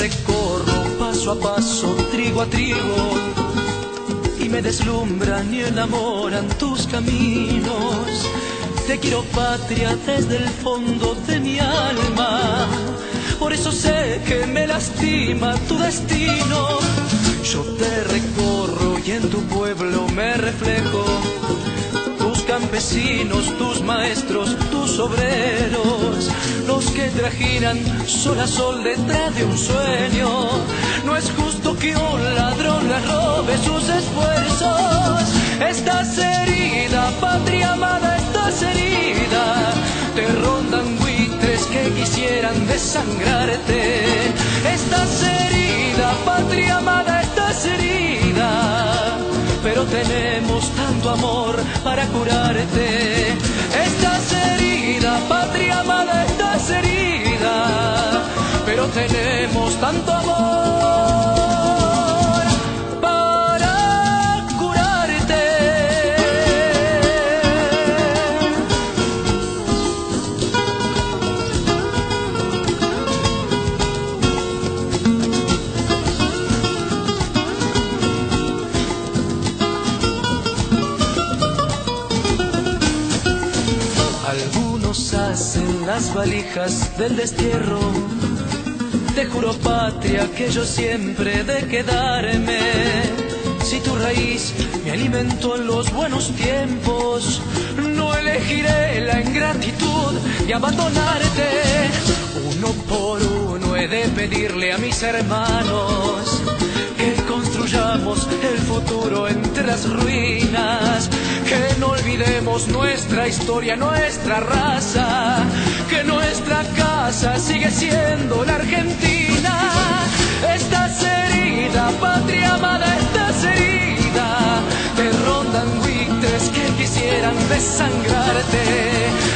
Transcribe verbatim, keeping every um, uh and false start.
recorro paso a paso, trigo a trigo, y me deslumbran y enamoran tus caminos. Te quiero, patria, desde el fondo de mi alma, por eso sé que me lastima tu destino. Yo te recorro y en tu pueblo me reflejo, tus campesinos, tus maestros, tus obreros, los que trajinan sol a sol detrás de un sueño. No es justo que un ladrón le robe sus esfuerzos. Estás herida, patria amada, estás herida. Te rondan buitres que quisieran desangrarte. Estás herida, patria amada, estás herida, pero tenemos tanto amor para curarte. Estás herida, patria amada, estás herida, pero tenemos tanto amor para curarte. Algunos hacen las valijas del destierro. Te juro, patria, que yo siempre he de quedarme. Si tu raíz me alimentó en los buenos tiempos, no elegiré la ingratitud de abandonarte. Uno por uno he de pedirle a mis hermanos que construyamos el futuro entre las ruinas, que no olvidemos nuestra historia, nuestra raza, que nuestra casa sigue siendo la Argentina. Estás herida, patria amada, estás herida. Te rondan buitres que quisieran desangrarte.